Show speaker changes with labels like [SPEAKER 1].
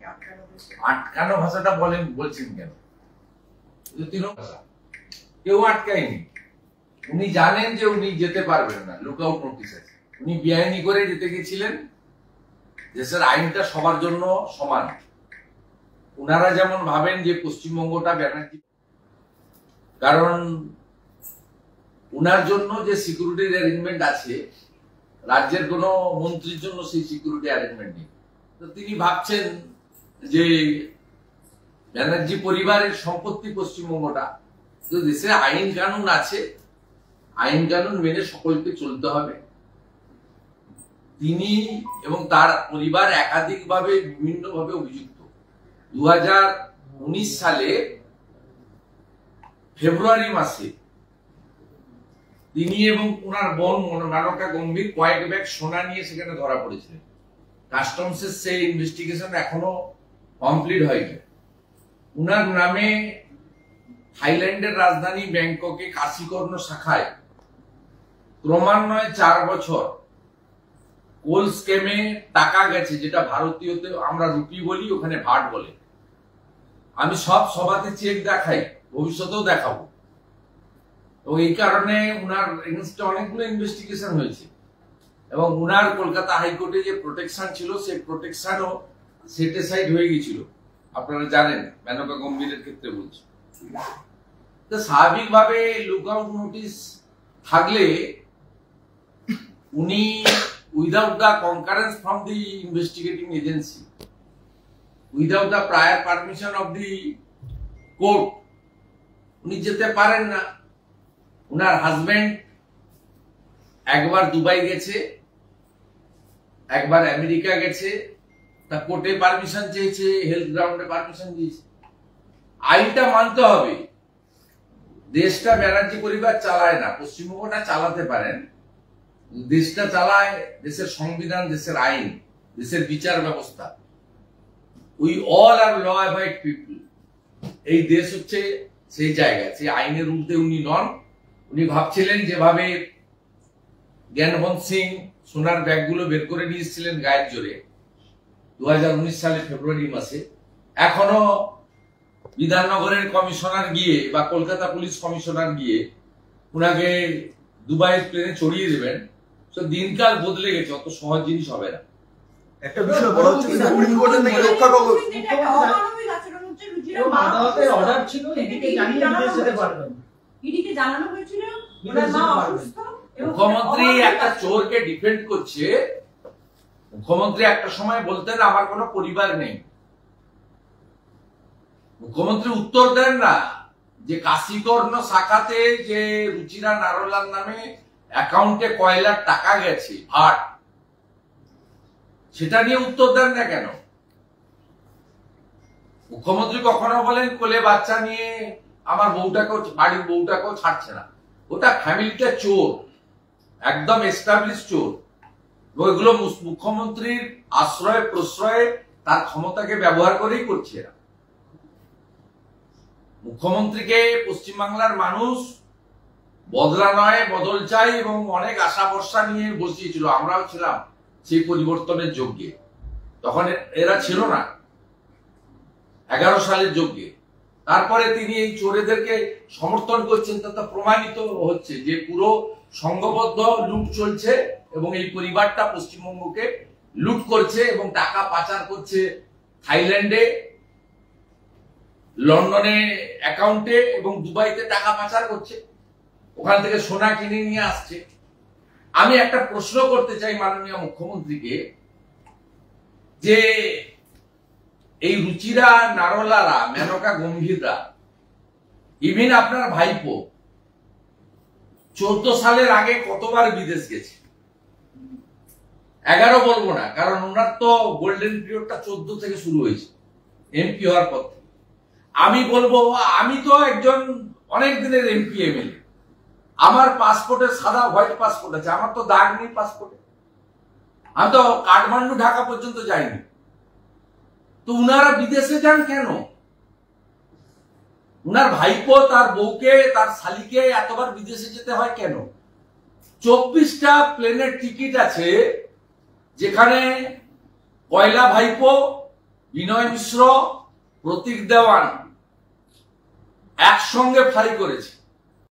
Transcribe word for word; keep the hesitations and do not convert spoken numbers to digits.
[SPEAKER 1] আটকানো ভাষাটা বলেন বলছেন কেন? ভাষা কেউ আটকায়নি। উনি জানেন যে উনি যেতে পারবেন না, লুক আউট নোটিস আছে। উনি বেআইনি করে যেতে গেছিলেন। দেশের আইনটা সবার জন্য সমান। উনারা যেমন ভাবেন যে পশ্চিমবঙ্গটা ব্যানার্জি, কারণ উনার জন্য যে সিকিউরিটির অ্যারেঞ্জমেন্ট আছে, রাজ্যের কোন মন্ত্রীর জন্য সেই সিকিউরিটি অ্যারেঞ্জমেন্ট নেই। তো তিনি ভাবছেন যে ব্যানার্জি পরিবারের সম্পত্তি পশ্চিমবঙ্গটা, তো দেশে আইন কানুন আছে, আইন কানুন মেনে সকলকে চলতে হবে। তিনি এবং তার পরিবার একাধিকভাবে বিভিন্নভাবে অভিযুক্ত। দু হাজার উনিশ সালে ফেব্রুয়ারি মাসে তিনি এবং ওনার বোন মেনকা গম্ভীর কয়েক ব্যাগ সোনা নিয়ে সেখানে ধরা পড়েছিলেন। কাস্টমসের সেই ইনভেস্টিগেশন এখনো কমপ্লিট হয়নি। উনার নামে থাইল্যান্ডের রাজধানী ব্যাংককে কাশীকর্ণ শাখায় ক্রমান্বয়ে চার বছর কোল স্কেমে টাকা গেছে, যেটা ভারতীয়তে আমরা রুপি বলি, ওখানে ভাট বলে। আমি সব সভাতে চেক দেখাই, ভবিষ্যতেও দেখাবো। এবং এই কারণে উনার এগেইনস্টে অনেকগুলো ইনভেস্টিগেশন হয়েছে এবং উনার কলকাতা হাইকোর্টে যে প্রোটেকশন ছিল সেই প্রোটেকশনও সেটিসাইড হয়ে গিয়েছিল, আপনারা জানেন, মেনকা গম্ভীরের ক্ষেত্রে বলছি। তো স্বাভাবিকভাবে লুক আউট নোটিস থাকলে উনি without the concurrence from the investigating agency, without the prior permission of the court উনি যেতে পারেন না। উনার হাজবেন্ড একবার দুবাই গেছে, একবার আমেরিকা গেছে, তা কোর্টে পারমিশন চেয়েছে, হেলথ গ্রাউন্ডে পারমিশন দিয়েছে। আইনটা মানতে হবে। দেশটা ব্যানার্জি পরিবার চালায় না, পশ্চিমবঙ্গটা চালাতে পারেন। দেশটা চালায় দেশের সংবিধান, দেশের আইন, দেশের বিচার ব্যবস্থা। We all are law abide people. এই দেশ হচ্ছে সেই জায়গা, সেই আইনের ঊর্ধ্বে উনি নন। উনি ভাবছিলেন যেভাবে জ্ঞানবন্ত সিং সোনার ব্যাগগুলো বের করে নিয়েছিলেন গায়ের জোরে দু হাজার উনিশ সালে ফেব্রুয়ারি মাসে, এখনো বিধাননগরের কমিশনার গিয়ে বা কলকাতা পুলিশ কমিশনার গিয়ে উনাকে দুবাইয়ের প্লেনে চড়িয়ে দেবেন। তো দিনকাল বদলে গেছে, অত সহজ জিনিস হবে না।
[SPEAKER 2] একটা বিষয় বড় হচ্ছে সুপ্রিম কোর্টের নাকি রক্ষা কবচ আদালতের অর্ডার ছিল, এদিকে জানিয়ে বিদেশ যেতে পারবেন।
[SPEAKER 3] ইডিকে জানানো হয়েছিল ওনার মা অসুস্থ।
[SPEAKER 1] মুখ্যমন্ত্রী একটা চোরকে ডিফেন্ড করছে। মুখ্যমন্ত্রী একটা সময় বলতেন আমার কোনো পরিবার নেই। মুখ্যমন্ত্রী উত্তর দেন না যে কাশীকর্ণ শাখাতে যে রুচিরা নারোলার নামে অ্যাকাউন্টে কয় লাখ টাকা গেছে ভাট, সেটা নিয়ে উত্তর দেন না কেন? মুখ্যমন্ত্রী কখনো বলেন কোলে বাচ্চা নিয়ে আমার বউটাকেও, বাড়ির বউটাকেও ছাড়ছে না। ওটা ফ্যামিলিটা চোর, একদম এস্টাবলিশ চোর। ওইগুলো মুখ্যমন্ত্রীর আশ্রয় প্রশ্রয়ে তার ক্ষমতাকে ব্যবহার করেই করছে এরা। মুখ্যমন্ত্রীকে পশ্চিমবাংলার মানুষ বদলা নয় বদল চাই এবং অনেক আশা ভরসা নিয়ে বসিয়েছিল, আমরাও ছিলাম সেই পরিবর্তনের যোগ্যে। তখন এরা ছিল না এগারো সালের যোগ্যে। তারপরে তিনি এই চোরেদেরকে সমর্থন করছেন, তা প্রমাণিত হচ্ছে যে পুরো সংঘবদ্ধ লুট চলছে এবং এই পরিবারটা পশ্চিমবঙ্গকে লুট করছে এবং টাকা পাচার করছে থাইল্যান্ডে, লন্ডনে অ্যাকাউন্টে এবং দুবাইতে টাকা পাচার করছে, ওখান থেকে সোনা কিনে নিয়ে আসছে। আমি একটা প্রশ্ন করতে চাই মাননীয় মুখ্যমন্ত্রীকে, যে এই রুচিরা নারোলারা, মেনকা গম্ভীররা, ইভিন আপনার ভাইপো চোদ্দ সালের আগে কতবার বিদেশ গেছে? এগারো বলবো না, কারণ ওনার তো গোল্ডেন পিরিয়ডটা চোদ্দ থেকে শুরু হয়েছে এমপি হওয়ার পর থেকে। আমি বলবো আমি তো একজন অনেক দিনের এমপি এমএলএ, আমার পাসপোর্টে সাদা হোয়াইট পাসপোর্ট আছে, আমার তো দাগ নেই পাসপোর্টে। আমি তো কাঠমান্ডু ঢাকা পর্যন্ত যাইনি। তো উনারা বিদেশে যান কেন? উনার ভাইপো তার বউকে, তার শালিকে এতবার বিদেশে যেতে হয় কেন? চব্বিশটা প্লেনের টিকিট আছে, যেখানে পয়লা ভাইপো বিনয় মিশ্র, প্রতীক দেওয়ান একসঙ্গে ফাইল করেছে।